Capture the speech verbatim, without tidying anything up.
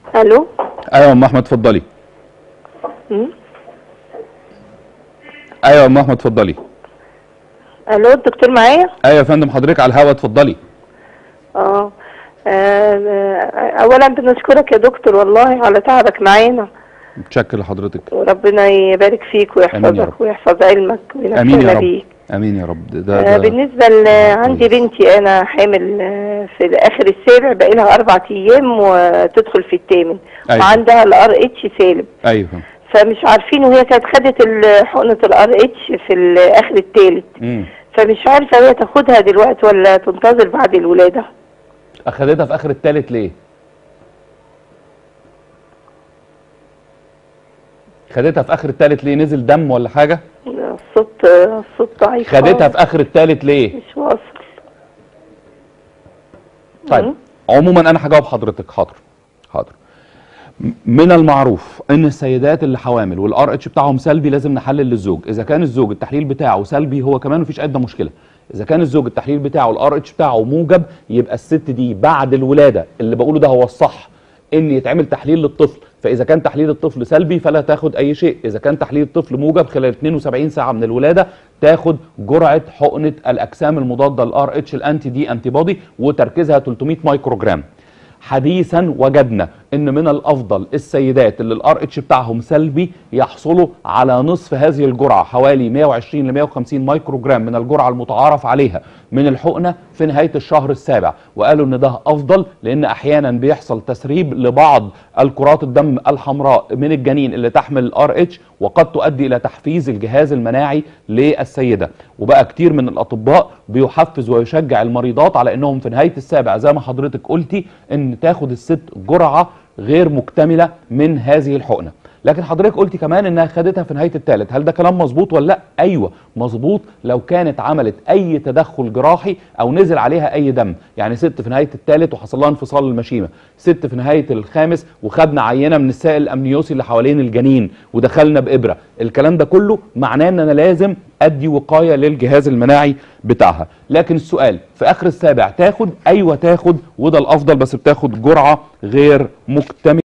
الو. ايوه يا ام احمد اتفضلي. مم. ايوه يا ام احمد اتفضلي. الو الدكتور معايا؟ ايوه يا فندم حضرتك على الهوا اتفضلي. اه آه، اولا بنشكرك يا دكتور والله على تعبك معانا، متشكر لحضرتك. وربنا يبارك فيك ويحفظك ويحفظ علمك امين يا وينفعنا رب. بيك. امين يا رب. ده, ده, آه ده بالنسبه ل- عندي بنتي انا حامل آه، في اخر السابع، بقى لها اربع ايام وتدخل في الثامن. أيوة. وعندها الار اتش سالب. ايوه. فمش عارفين، وهي كانت خدت ال- حقنه الار اتش في الاخر الثالث. فمش عارفه هي تاخدها دلوقتي ولا تنتظر بعد الولاده. اخدتها في اخر الثالث ليه؟ خدتها في اخر الثالث ليه؟ نزل دم ولا حاجه؟ الصوت الصوت ضعيف. خدتها في اخر الثالث ليه؟ مش واصل. طيب مم. عموما انا هجاوب حضرتك. حاضر حاضر. من المعروف ان السيدات اللي حوامل والار اتش بتاعهم سلبي لازم نحلل للزوج. اذا كان الزوج التحليل بتاعه سلبي هو كمان مفيش ادنى مشكله. اذا كان الزوج التحليل بتاعه الار اتش بتاعه موجب، يبقى الست دي بعد الولاده اللي بقوله ده هو الصح ان يتعمل تحليل للطفل. فاذا كان تحليل الطفل سلبي فلا تاخد اي شيء. اذا كان تحليل الطفل موجب خلال اثنين وسبعين ساعه من الولاده تاخد جرعه حقنه الاجسام المضاده للار اتش الانتي دي انتي بودي وتركيزها ثلاثمائة مايكروجرام. حديثا وجدنا ان من الافضل السيدات اللي الار اتش بتاعهم سلبي يحصلوا على نصف هذه الجرعه، حوالي مائة وعشرين ل مائة وخمسين مايكروجرام من الجرعه المتعارف عليها من الحقنه في نهايه الشهر السابع. وقالوا ان ده افضل لان احيانا بيحصل تسريب لبعض الكرات الدم الحمراء من الجنين اللي تحمل الار اتش، وقد تؤدي الى تحفيز الجهاز المناعي للسيده. وبقى كتير من الاطباء بيحفز ويشجع المريضات على انهم في نهايه السابع زي ما حضرتك قلتي ان تاخد الست جرعه غير مكتمله من هذه الحقنه. لكن حضرتك قلتي كمان انها خدتها في نهايه الثالث، هل ده كلام مظبوط ولا لا؟ ايوه مظبوط لو كانت عملت اي تدخل جراحي او نزل عليها اي دم. يعني ست في نهايه الثالث وحصل لها انفصال المشيمه، ست في نهايه الخامس وخدنا عينه من السائل الامنيوسي اللي حوالين الجنين ودخلنا بابره، الكلام ده كله معناه ان انا لازم ادي وقايه للجهاز المناعي بتاعها. لكن السؤال في اخر السابع تاخد؟ ايوه تاخد، وده الافضل، بس بتاخد جرعه غير مكتمله.